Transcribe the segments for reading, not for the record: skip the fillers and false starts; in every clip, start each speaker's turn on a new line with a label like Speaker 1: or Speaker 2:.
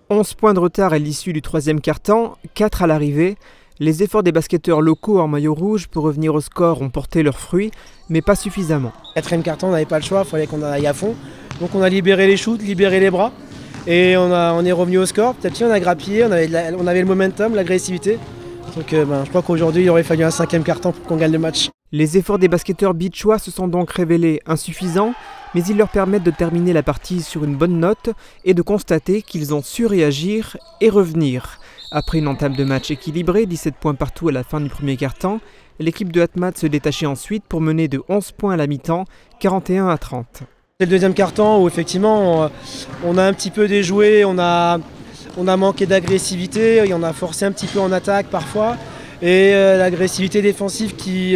Speaker 1: 11 points de retard à l'issue du troisième quart-temps, 4 à l'arrivée. Les efforts des basketteurs locaux en maillot rouge pour revenir au score ont porté leurs fruits, mais pas suffisamment.
Speaker 2: Quatrième quart-temps, on n'avait pas le choix, il fallait qu'on aille à fond. Donc on a libéré les shoots, libéré les bras, et on est revenu au score. Petit on a grappillé, on avait le momentum, l'agressivité. Donc je crois qu'aujourd'hui, il aurait fallu un cinquième quart-temps pour qu'on gagne le match.
Speaker 1: Les efforts des basketteurs beachois se sont donc révélés insuffisants, mais ils leur permettent de terminer la partie sur une bonne note et de constater qu'ils ont su réagir et revenir. Après une entame de match équilibrée, 17 points partout à la fin du premier quart-temps, l'équipe de Atmat se détachait ensuite pour mener de 11 points à la mi-temps, 41 à 30.
Speaker 2: C'est le deuxième quart-temps où effectivement on a un petit peu déjoué, on a manqué d'agressivité, on a forcé un petit peu en attaque parfois. Et l'agressivité défensive qui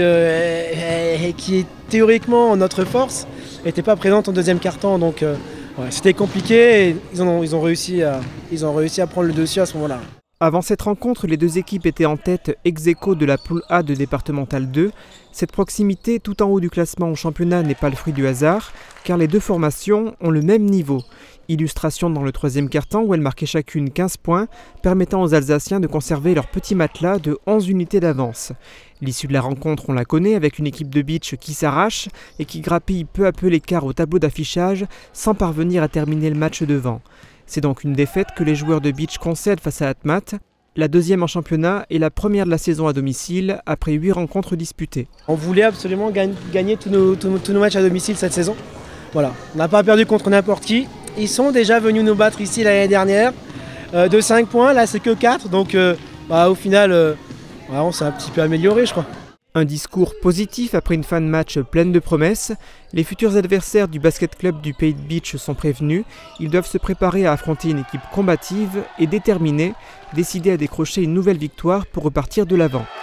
Speaker 2: est théoriquement notre force n'était pas présente en deuxième quart-temps. Donc c'était compliqué et ils ont réussi à prendre le dessus à ce moment-là.
Speaker 1: Avant cette rencontre, les deux équipes étaient en tête ex-aequo de la poule A de départemental 2. Cette proximité tout en haut du classement au championnat n'est pas le fruit du hasard, car les deux formations ont le même niveau. Illustration dans le troisième quart-temps où elles marquaient chacune 15 points, permettant aux Alsaciens de conserver leur petit matelas de 11 unités d'avance. L'issue de la rencontre, on la connaît, avec une équipe de beach qui s'arrache et qui grappille peu à peu l'écart au tableau d'affichage sans parvenir à terminer le match devant. C'est donc une défaite que les joueurs de beach concèdent face à Atmat, la deuxième en championnat et la première de la saison à domicile après 8 rencontres disputées.
Speaker 2: On voulait absolument gagner tous nos matchs à domicile cette saison. Voilà. On n'a pas perdu contre n'importe qui. Ils sont déjà venus nous battre ici l'année dernière de 5 points, là c'est que 4, donc au final on s'est un petit peu amélioré je crois.
Speaker 1: Un discours positif après une fin de match pleine de promesses. Les futurs adversaires du basket club du Pays de Beach sont prévenus. Ils doivent se préparer à affronter une équipe combative et déterminée, décidée à décrocher une nouvelle victoire pour repartir de l'avant.